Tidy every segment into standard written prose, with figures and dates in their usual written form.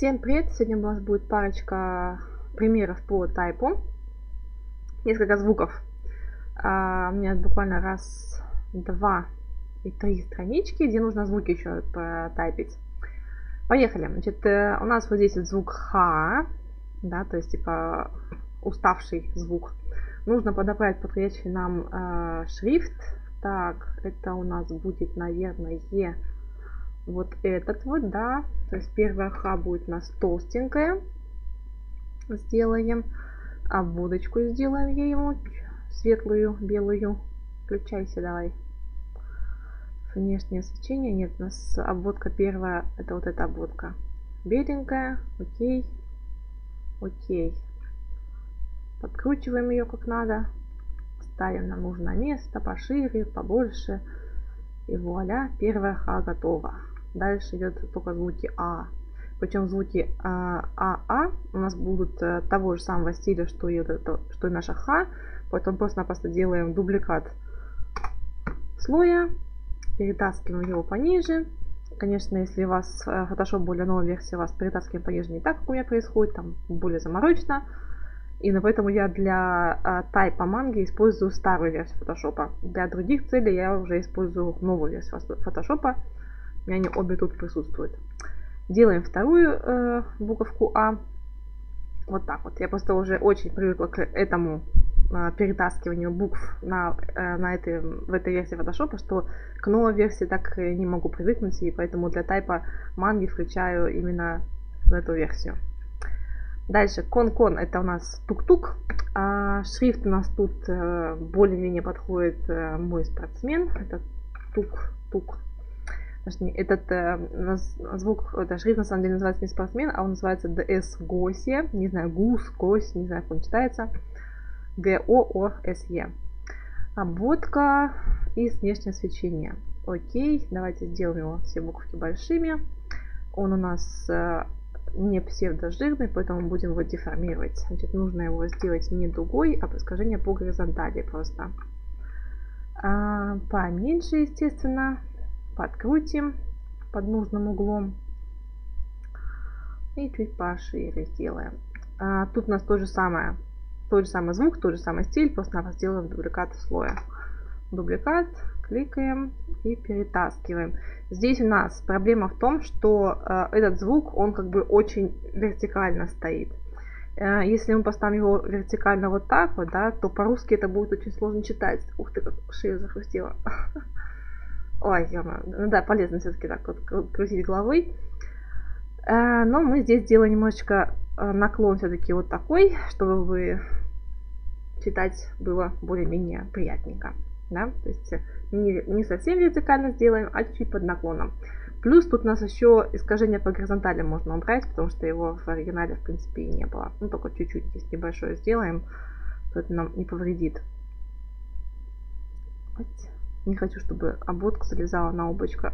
Всем привет! Сегодня у нас будет парочка примеров по тайпу. Несколько звуков. У меня буквально раз, два и три странички, где нужно звуки еще протайпить. Поехали. Значит, у нас вот здесь вот звук Х, да, то есть типа уставший звук. Нужно подобрать подходящий нам шрифт. Так, это у нас будет, наверное, вот этот вот, да. То есть первая Х будет у нас толстенькая. Сделаем. Обводочку сделаем ему. Светлую, белую. Включайся, давай. Внешнее свечение. Нет, у нас обводка первая. Это вот эта обводка. Беленькая. Окей. Окей. Подкручиваем ее как надо. Ставим на нужное место. Пошире, побольше. И вуаля, первая Х готова. Дальше идет только звуки А. Причем звуки АА у нас будут того же самого стиля, что и наша Х. Поэтому просто-напросто делаем дубликат слоя. Перетаскиваем его пониже. Конечно, если у вас Photoshop более новая версия, у вас перетаскиваем пониже не так, как у меня происходит. Там более заморочно. И поэтому я для тайпа манги использую старую версию Photoshop. Для других целей я уже использую новую версию Photoshop. У меня они обе тут присутствуют. Делаем вторую буковку А. Вот так вот. Я просто уже очень привыкла к этому перетаскиванию букв в этой версии Photoshop, что к новой версии так не могу привыкнуть. И поэтому для тайпа манги включаю именно эту версию. Дальше кон-кон, это у нас тук-тук. Шрифт у нас тут более-менее подходит мой спортсмен. Это тук-тук. Этот звук, это шрифт на самом деле называется не спортсмен, а он называется DS Госе. Не знаю, гус, гось, не знаю, как он читается. G-O-O-S-E. Обводка и внешнее свечение. Окей, давайте сделаем его все буковки большими. Он у нас не псевдожирный, поэтому будем его деформировать. Значит, нужно его сделать не дугой, а искажение по горизонтали просто. Поменьше, естественно. Подкрутим под нужным углом. И чуть пошире сделаем. Тут у нас тот же самый звук, тот же самый стиль, просто мы сделаем дубликат слоя. Дубликат, кликаем и перетаскиваем. Здесь у нас проблема в том, что этот звук, он как бы очень вертикально стоит. Если мы поставим его вертикально вот так вот, да, то по-русски это будет очень сложно читать. Ух ты, как шея захрустела. Ой, ну да, полезно все-таки так вот крутить головой. Но мы здесь делаем немножечко наклон все-таки вот такой, чтобы читать было более-менее приятненько. Да? То есть не совсем вертикально сделаем, а чуть под наклоном. Плюс тут у нас еще искажение по горизонтали можно убрать, потому что его в оригинале в принципе и не было. Ну только чуть-чуть, если небольшое сделаем, то это нам не повредит. Не хочу, чтобы обводка залезала на облачко.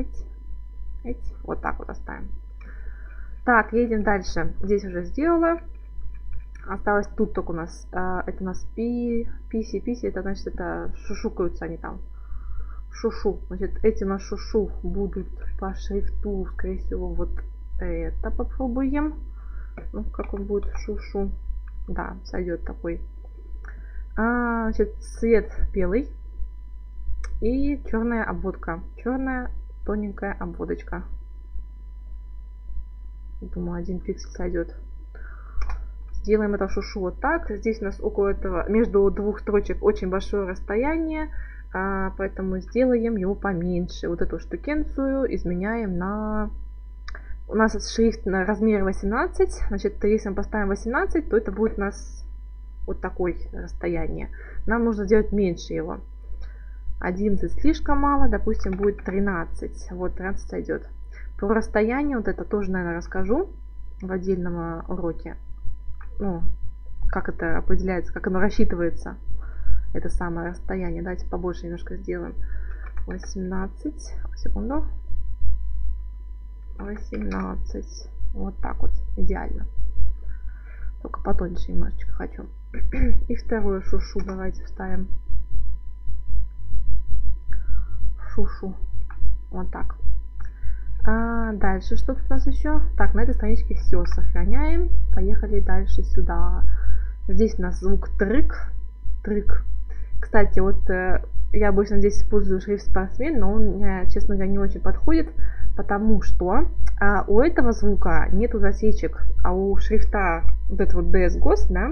Вот так вот оставим. Так, едем дальше. Здесь уже сделала. Осталось тут только у нас. Это у нас писи. Это значит, это шушукаются они там. Шушу. Значит, эти у нас шушу будут по шрифту, скорее всего, вот это попробуем. Ну, как он будет шушу. Да, сойдет такой. Значит, цвет белый. И черная обводка. Черная тоненькая обводочка. Думаю, 1 пиксель сойдет. Сделаем это шушу вот так. Здесь у нас около этого, между двух строчек очень большое расстояние. Поэтому сделаем его поменьше. Вот эту штукенцию изменяем на... У нас шрифт на размер 18. Значит, если мы поставим 18, то это будет у нас вот такое расстояние. Нам нужно сделать меньше его. 11 слишком мало, допустим, будет 13. Вот 13 сойдет. Про расстояние, вот это тоже, наверное, расскажу в отдельном уроке. Ну, как это определяется, как оно рассчитывается. Это самое расстояние. Давайте побольше немножко сделаем. 18. Секунду. 18. Вот так вот. Идеально. Только потоньше немножечко хочу. И вторую шушу давайте вставим. Шушу. Вот так. Дальше что тут у нас еще? Так, на этой страничке все сохраняем. Поехали дальше сюда. Здесь у нас звук трык. Трык. Кстати, вот я обычно здесь использую шрифт спортсмен, но он мне, честно говоря, не очень подходит, потому что у этого звука нету засечек, а у шрифта вот это вот DS Ghost, да,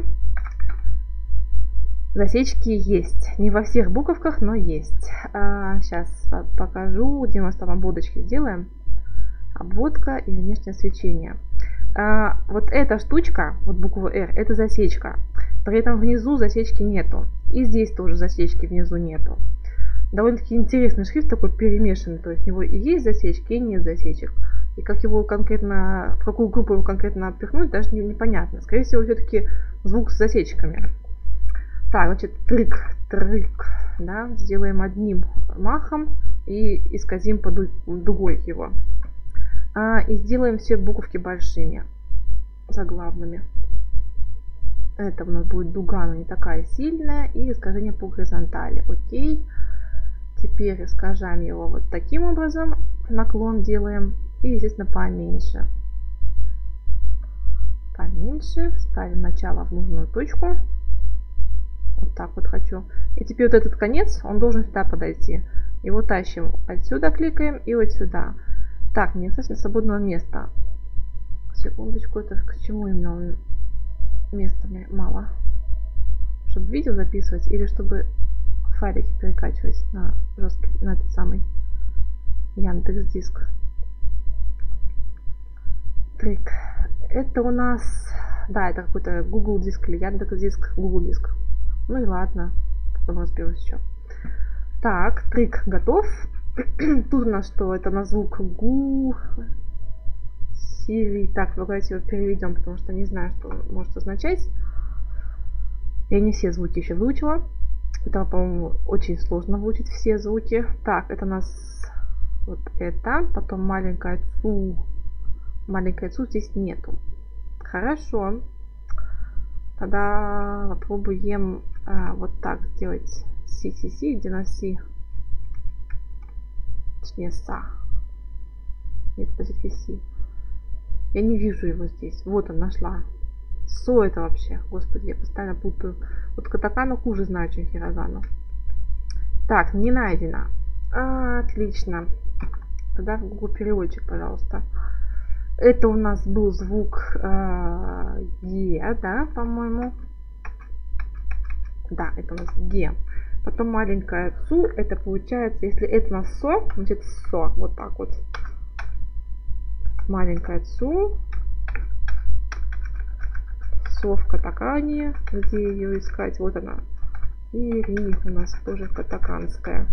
засечки есть. Не во всех буковках, но есть. Сейчас покажу, где у нас там обводочки сделаем. Обводка и внешнее свечение. Вот эта штучка, вот буква R, это засечка. При этом внизу засечки нету. И здесь тоже засечки внизу нету. Довольно-таки интересный шрифт, такой перемешанный. То есть у него и есть засечки, и нет засечек. И как его конкретно, в какую группу его конкретно опихнуть, даже непонятно. Скорее всего, все-таки звук с засечками. Так, значит, трык, трык. Да, сделаем одним махом и исказим по дугой его. И сделаем все буковки большими, заглавными. Это у нас будет дуга, но не такая сильная. И искажение по горизонтали. Окей. Теперь искажаем его вот таким образом. Наклон делаем. И, естественно, поменьше. Поменьше. Ставим начало в нужную точку. Вот так вот хочу. И теперь вот этот конец, он должен сюда подойти. Его тащим. Отсюда кликаем и вот сюда. Так, мне достаточно свободного места. Секундочку, это к чему именно места мне мало? Чтобы видео записывать или чтобы файлики перекачивать на жесткий, на этот самый Яндекс.Диск. Трик. Это у нас, да, это какой-то Google Диск или Яндекс.Диск, Google Диск. Ну и ладно, потом разберусь еще. Так, трик готов. Тут у нас что? Это на звук гу. Сири. Так, давайте его переведем, потому что не знаю, что он может означать. Я не все звуки еще выучила. Это, по-моему, очень сложно выучить все звуки. Так, это у нас вот это. Потом маленькое цу. Маленькое цу здесь нету. Хорошо. Тогда попробуем вот так сделать. Си, где на си. Точнее, са. Нет, это все-таки си. Я не вижу его здесь. Вот он, нашла. Со это вообще. Господи, я постоянно путаю. Вот катакану хуже знаю, чем хирогану. Так, не найдено. Отлично. Тогда в Google переводчик, пожалуйста. Это у нас был звук Е, да, по-моему. Да, это у нас Ге. Потом маленькая Цу, это получается, если это у нас Со, значит Со. Вот так вот. Маленькая Цу. Со в катакане. Где ее искать? Вот она. И Ри у нас тоже катаканская.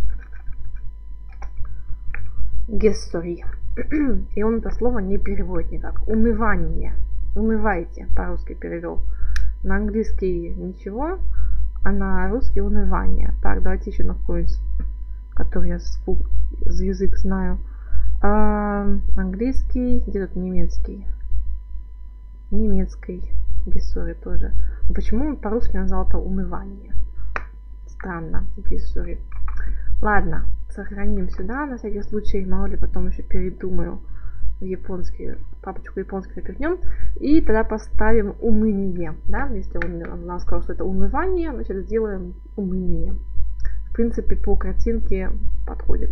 Гессори. И он это слово не переводит никак. Унывание. Унывайте, по-русски перевел. На английский ничего, а на русский унывание. Так, давайте еще на какой-нибудь, который я язык знаю. Английский, где тут немецкий? Немецкий. Гессори тоже. Почему он по-русски назвал это унывание? Странно. Гессори. Ладно, сохраним сюда, на всякий случай, мало ли потом еще передумаю в японский, папочку японский напихнем. И тогда поставим уныние, да, если он нам сказал, что это унывание, значит сделаем уныние. В принципе, по картинке подходит.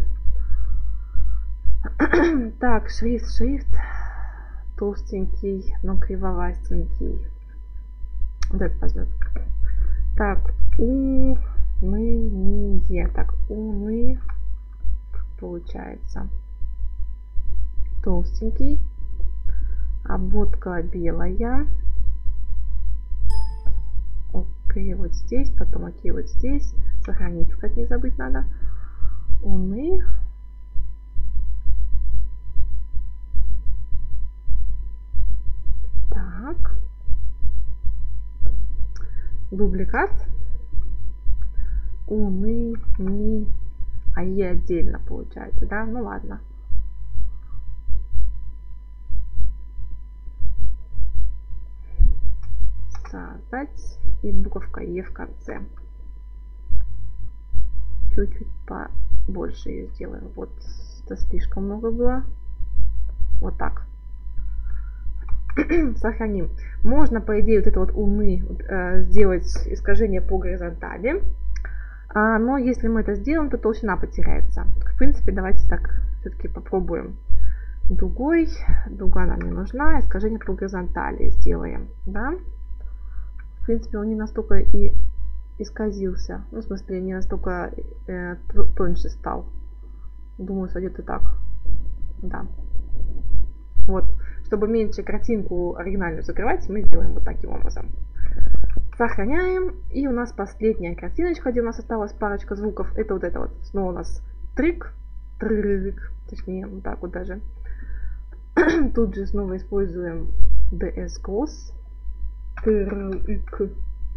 Так, шрифт, толстенький, но кривовастенький. Вот этот возьмет. Так, уныние. Так, уны получается. Толстенький. Обводка белая. Окей, вот здесь. Потом окей, вот здесь. Сохранить, кстати, не забыть надо. Уны. Так. Дубликат. Уны, ни, а е отдельно получается, да? Ну ладно. Создать. И буковка Е в конце. Чуть-чуть побольше ее сделаем. Вот это слишком много было. Вот так. Сохраним. Можно, по идее, вот это вот уны сделать искажение по горизонтали. Но если мы это сделаем, то толщина потеряется. В принципе, давайте так все-таки попробуем. Дугой. Дуга нам не нужна. Искажение по горизонтали сделаем. Да? В принципе, он не настолько и исказился. Ну, в смысле, не настолько тоньше стал. Думаю, сойдет и так. Да. Вот. Чтобы меньше картинку оригинальную закрывать, мы делаем вот таким образом. Сохраняем. И у нас последняя картиночка, где у нас осталась парочка звуков. Это вот это вот. Снова у нас трик. Трик. Точнее, вот так вот даже. Тут же снова используем DS Gloss. Трик.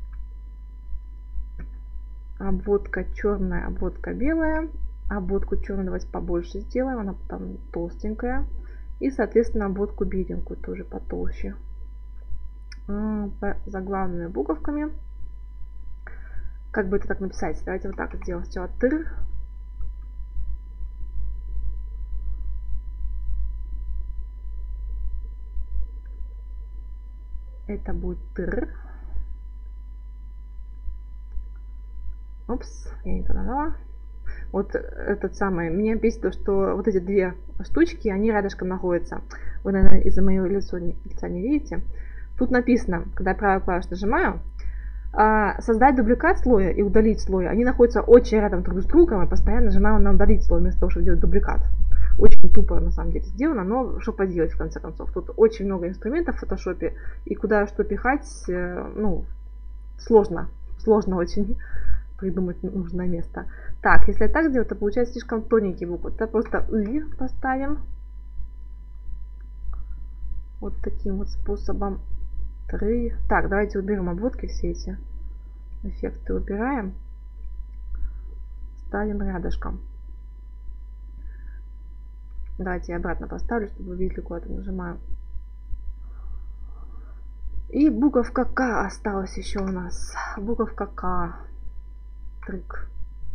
Обводка черная, обводка белая. Обводку черную давайте побольше сделаем. Она там толстенькая. И, соответственно, обводку беленькую тоже потолще. Заглавными буковками. Как бы это так написать? Давайте вот так сделаем. Сначала тыр. Это будет тыр. Опс, я не туда дала. Вот этот самый. Меня бесит то, что вот эти две штучки, они рядышком находятся. Вы, наверное, из-за моего лица не видите. Тут написано, когда я правую клавишу нажимаю, создать дубликат слоя и удалить слой. Они находятся очень рядом друг с другом, и постоянно нажимаю на удалить слой, вместо того, чтобы делать дубликат. Очень тупо на самом деле сделано, но что поделать в конце концов. Тут очень много инструментов в фотошопе, и куда что пихать, ну, сложно. Сложно очень придумать нужное место. Так, если я так сделаю, то получается слишком тоненький буквы. Это просто «ы» поставим. Вот таким вот способом. Так, давайте уберем обводки, все эти эффекты убираем. Ставим рядышком. Давайте я обратно поставлю, чтобы вы видели, куда я нажимаю. И буковка К осталась еще у нас. Буковка К. Трик.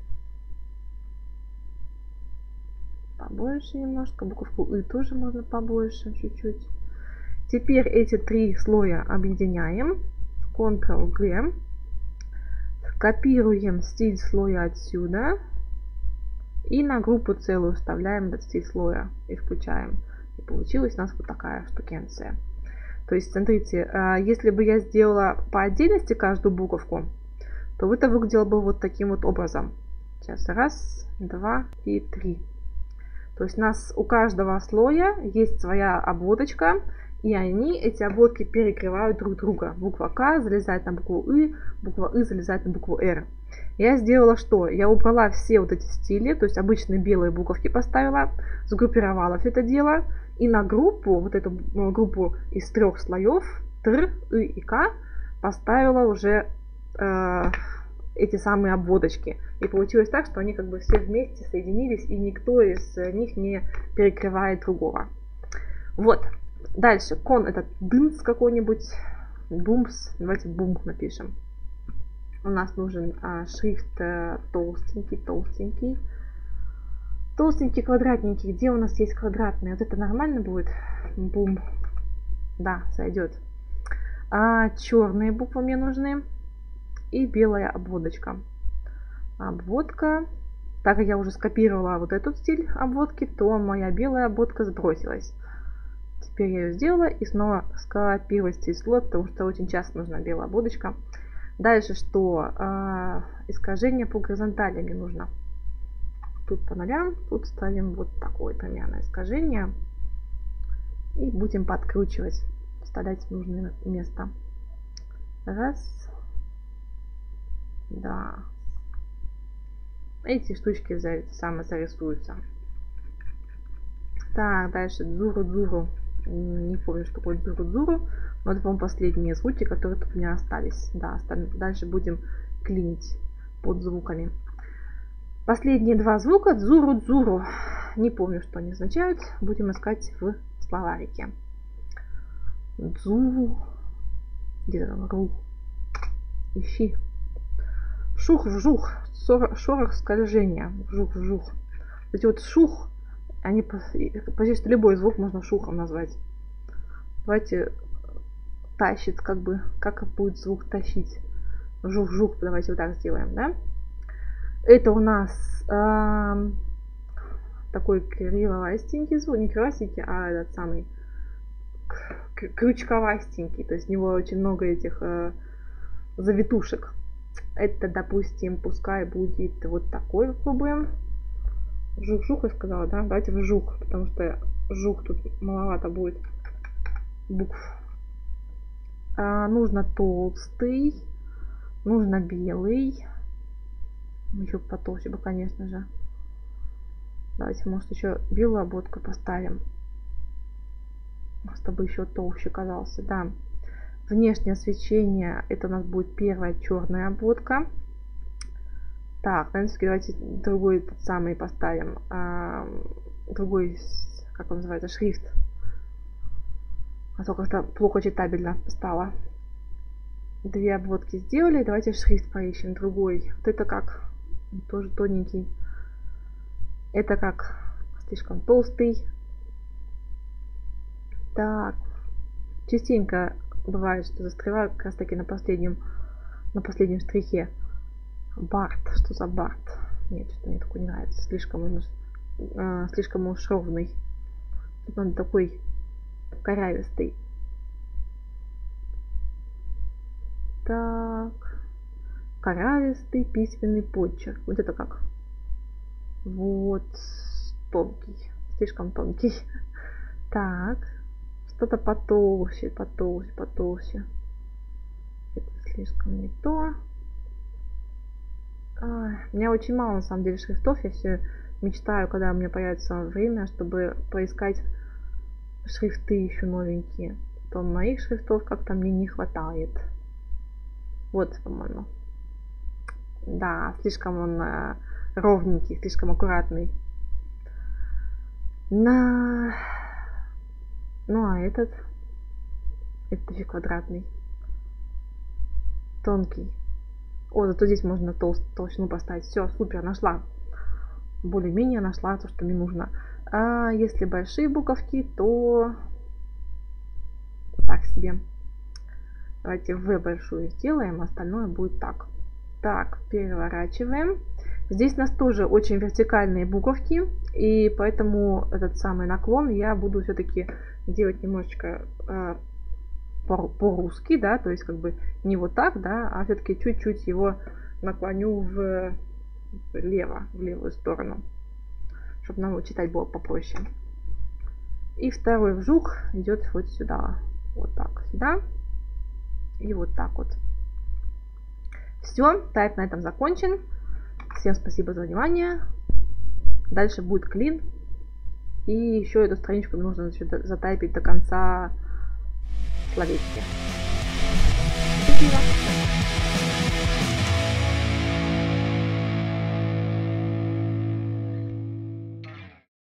Побольше немножко. Буковку И тоже можно побольше, чуть-чуть. Теперь эти три слоя объединяем. Ctrl-G. Копируем стиль слоя отсюда. И на группу целую вставляем этот стиль слоя. И включаем. И получилась у нас вот такая штукенция. То есть, смотрите, если бы я сделала по отдельности каждую буковку, то это выглядело бы вот таким вот образом. Сейчас. Раз, два и три. То есть у нас у каждого слоя есть своя обводочка. И они, эти обводки, перекрывают друг друга. Буква К залезает на букву И, буква И залезает на букву Р. Я сделала что? Я убрала все вот эти стили, то есть обычные белые буковки поставила, сгруппировала все это дело. И на группу, вот эту группу из трех слоев, Т, И и К, поставила уже эти самые обводочки. И получилось так, что они как бы все вместе соединились, и никто из них не перекрывает другого. Вот. Дальше, кон это дынс какой-нибудь, бумс, давайте бум напишем. У нас нужен шрифт толстенький, толстенький. Толстенький, квадратненький. Где у нас есть квадратный? Вот это нормально будет? Бум. Да, сойдет. Черные буквы мне нужны. И белая обводочка. Обводка. Так как я уже скопировала вот этот стиль обводки, то моя белая обводка сбросилась. Теперь я ее сделала и снова скопировать стиль слоя, потому что очень часто нужна белая обводочка. Дальше что? Искажение по горизонтали мне нужно. Тут по нолям, тут ставим вот такое примерно искажение. И будем подкручивать, вставлять в нужное место. Раз. Да. Эти штучки самозарисуются. Так, дальше дзуру-дзуру. Не помню, что такое дзуру-дзуру. Но это, по-моему, последние звуки, которые тут у меня остались. Да, дальше будем клинить под звуками. Последние два звука дзуру-дзуру. Не помню, что они означают. Будем искать в словарике. Дзу. Где там? Ру. Ищи. Шух-вжух. Шорох скольжения. Вжух-вжух. Эти вот шух. Они почти что любой звук можно шухом назвать. Давайте тащит, как бы, как будет звук тащить. Жух-жух, давайте вот так сделаем, да? Это у нас такой кривовастенький звук, не кривовастенький, а этот самый крючковастенький. То есть у него очень много этих завитушек. Это, допустим, пускай будет вот такой попробуем. Жух-жух я сказала, да? Давайте в жух, потому что жух тут маловато будет букв. Нужно толстый, нужно белый. Еще потолще бы, конечно же. Давайте, может, еще белую обводку поставим, чтобы еще толще казался, да. Внешнее освещение, это у нас будет первая черная обводка. Так, давайте другой тот самый поставим. Другой, как он называется, шрифт. А то как-то плохо читабельно стало. Две обводки сделали. Давайте шрифт поищем. Другой. Вот это как? Тоже тоненький. Это как? Слишком толстый. Так. Частенько бывает, что застреваю как раз таки на последнем штрихе. Барт. Что за барт? Нет, что мне такой не нравится. Слишком уж ровный. Тут он такой корявистый. Так. Корявистый письменный почерк. Вот это как? Вот. Тонкий. Слишком тонкий. Так. Что-то потолще. Это слишком не то. У меня очень мало, на самом деле, шрифтов. Я все мечтаю, когда у меня появится время, чтобы поискать шрифты еще новенькие. То моих шрифтов как-то мне не хватает. Вот, по-моему. Да, слишком он ровненький, слишком аккуратный. Ну, а этот же квадратный. Тонкий. О, зато здесь можно толщину поставить. Все, супер, нашла. Более-менее нашла то, что мне нужно. А если большие буковки, то так себе. Давайте В большую сделаем, остальное будет так. Так, переворачиваем. Здесь у нас тоже очень вертикальные буковки, и поэтому этот самый наклон я буду все-таки делать немножечко по-русски, да, то есть как бы не вот так, да, а все-таки чуть-чуть его наклоню в левую сторону, чтобы нам читать было попроще. И второй вжух идет вот сюда, вот так сюда и вот так вот. Все, тайп на этом закончен. Всем спасибо за внимание. Дальше будет клин. И еще эту страничку нужно затайпить до конца словечки. Спасибо.